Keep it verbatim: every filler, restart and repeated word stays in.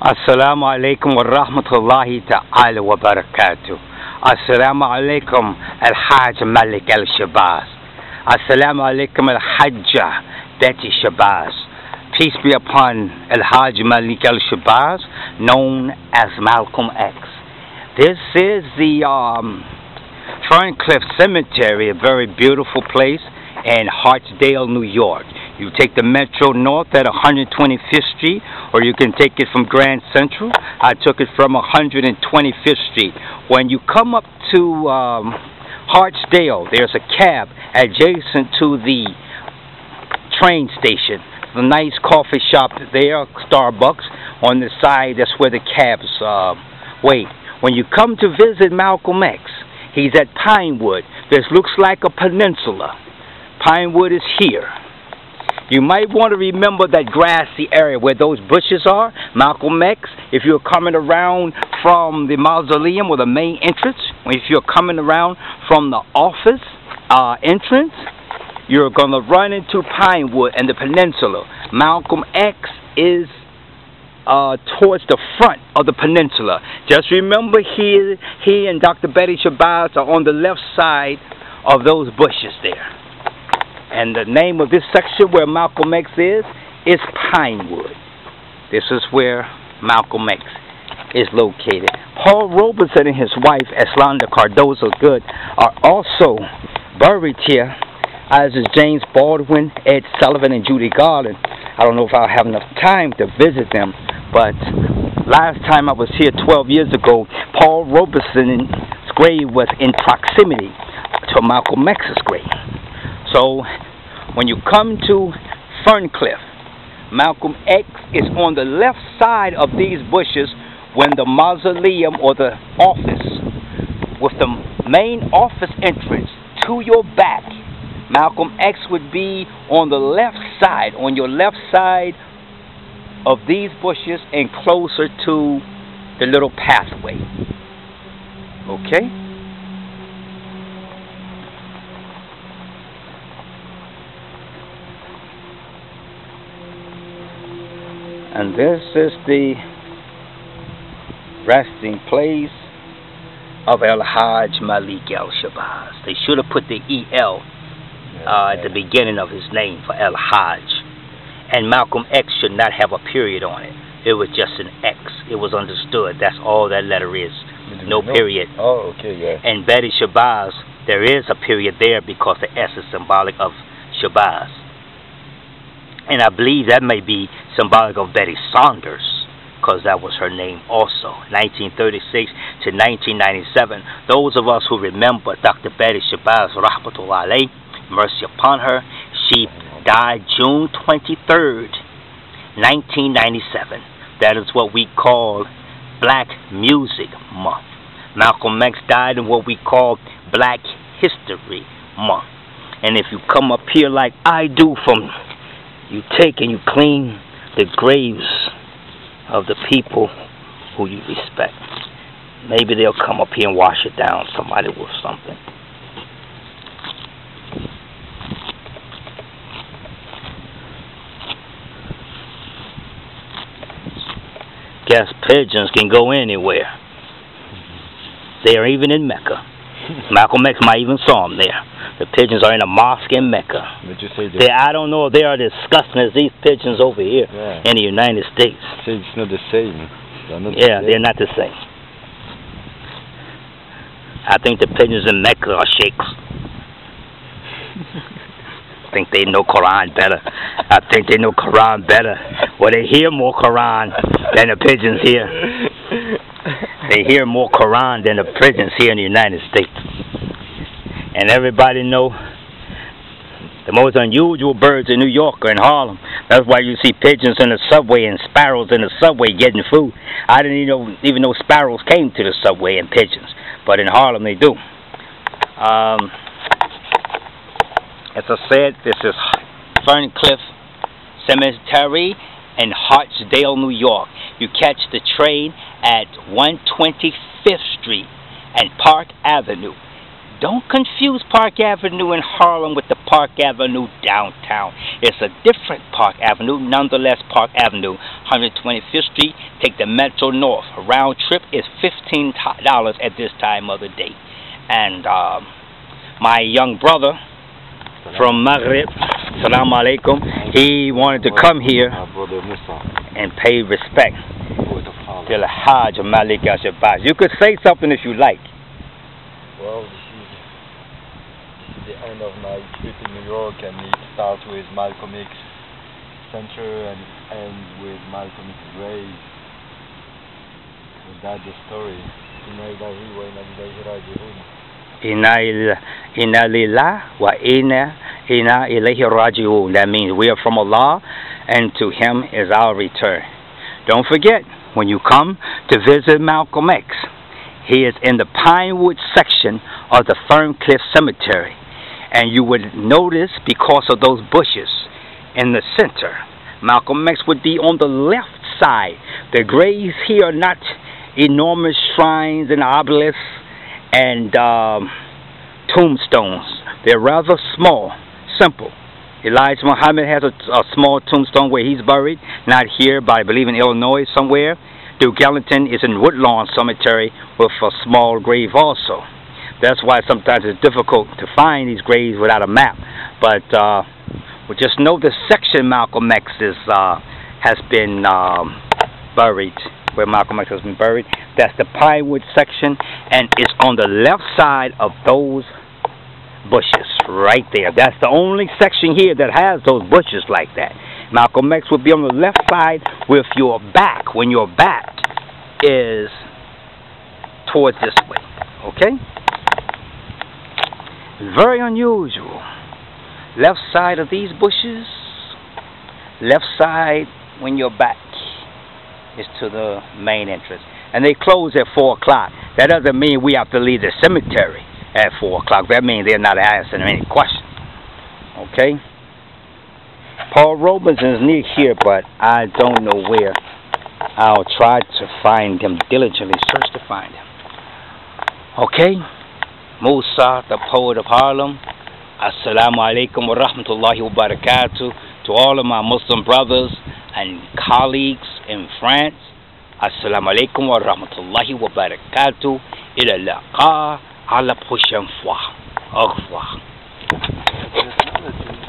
Assalamu alaikum wa rahmatullahi ta'ala wa barakatuh. Assalamu alaikum Al-Hajj Malik Al-Shabazz. Assalamu alaikum Al-Hajjah Betty Shabazz. Peace be upon Al-Hajj Malik Al-Shabazz, known as Malcolm X. This is the um, Ferncliff Cemetery, a very beautiful place in Hartsdale, New York. You take the Metro North at one hundred twenty-fifth Street, or you can take it from Grand Central. I took it from one hundred twenty-fifth Street. When you come up to um, Hartsdale, there's a cab adjacent to the train station. The nice coffee shop there, Starbucks, on the side. That's where the cabs uh, wait. When you come to visit Malcolm X, he's at Pinewood. This looks like a peninsula. Pinewood is here. You might want to remember that grassy area where those bushes are. Malcolm X, if you're coming around from the mausoleum or the main entrance, if you're coming around from the office uh, entrance, you're going to run into Pinewood and the peninsula. Malcolm X is uh, towards the front of the peninsula. Just remember, he, he and Doctor Betty Shabazz are on the left side of those bushes there. And the name of this section where Malcolm X is, is Pinewood. This is where Malcolm X is located. Paul Robeson and his wife, Eslanda Cardozo Good, are also buried here, as is James Baldwin, Ed Sullivan, and Judy Garland. I don't know if I'll have enough time to visit them, but last time I was here twelve years ago, Paul Robeson's grave was in proximity to Malcolm X's grave. So, when you come to Ferncliff, Malcolm X is on the left side of these bushes when the mausoleum or the office, with the main office entrance to your back, Malcolm X would be on the left side, on your left side of these bushes and closer to the little pathway. Okay? And this is the resting place of Al-Hajj Malik Al-Shabazz. They should have put the E L uh, at the beginning of his name for Al-Hajj. And Malcolm X should not have a period on it. It was just an X. It was understood. That's all that letter is. No period. Oh, okay, yeah. And Betty Shabazz, there is a period there because the S is symbolic of Shabazz. And I believe that may be symbolic of Betty Saunders, because that was her name also. nineteen thirty-six to nineteen ninety-seven. Those of us who remember Doctor Betty Shabazz, rahmatullahi alayhi, mercy upon her, she died June twenty-third, nineteen ninety-seven. That is what we call Black Music Month. Malcolm X died in what we call Black History Month. And if you come up here like I do from... you take and you clean the graves of the people who you respect. Maybe they'll come up here and wash it down, somebody with something. Guess pigeons can go anywhere. They are even in Mecca. Malcolm X might even saw them there. The pigeons are in a mosque in Mecca. But you say they, I don't know if they are disgusting as these pigeons over here yeah. in the United States. So it's not the same. They're not yeah, the they're not the same. I think the pigeons in Mecca are sheikhs. I think they know Quran better. I think they know Quran better. Well, they hear more Quran than the pigeons here. They hear more Quran than the pigeons here in the United States. And everybody know the most unusual birds in New York are in Harlem. That's why you see pigeons in the subway and sparrows in the subway getting food. I didn't even know, even know sparrows came to the subway and pigeons. But in Harlem they do. Um, as I said, this is Ferncliff Cemetery in Hartsdale, New York. You catch the train at one hundred twenty-fifth Street and Park Avenue. Don't confuse Park Avenue in Harlem with the Park Avenue downtown. It's a different Park Avenue, nonetheless Park Avenue. one hundred twenty-fifth Street. Take the Metro North. A round trip is fifteen dollars at this time of the day. And um, my young brother from Maghrib, Salam Alaikum, he wanted to come here and pay respect to the Hajj Malik al-Shabazz. You could say something if you like. Well, this is, this is the end of my trip in New York, and it starts with Malcolm X Center and ends with Malcolm X grave. So that's the story. Inna lillah wa inna inna ilayhi raji'un. That means we are from Allah, and to Him is our return. Don't forget, when you come to visit Malcolm X, he is in the Pinewood section of the Ferncliff Cemetery, and you would notice because of those bushes in the center, Malcolm X would be on the left side. The graves here are not enormous shrines and obelisks and um, tombstones. They're rather small, simple. Elijah Muhammad has a, a small tombstone where he's buried, not here, but I believe in Illinois somewhere. Duke Ellington is in Woodlawn Cemetery with a small grave also. That's why sometimes it's difficult to find these graves without a map. But uh, we just know the section Malcolm X is, uh, has been um, buried, where Malcolm X has been buried. That's the Pinewood section, and it's on the left side of those bushes right there. That's the only section here that has those bushes like that. Malcolm X will be on the left side with your back, when your back is towards this way. Okay? Very unusual. Left side of these bushes, left side when your back is to the main entrance. And they close at four o'clock. That doesn't mean we have to leave the cemetery at four o'clock. That means they're not answering any questions. Okay? Paul Robeson is near here, but I don't know where. I'll try to find him diligently, search to find him. Okay? Musa, the poet of Harlem. Assalamu alaikum wa rahmatullahi wa barakatuh to all of my Muslim brothers and colleagues in France. Assalamu alaikum wa rahmatullahi wa barakatuh. Ila laqa à la prochaine fois. Au revoir.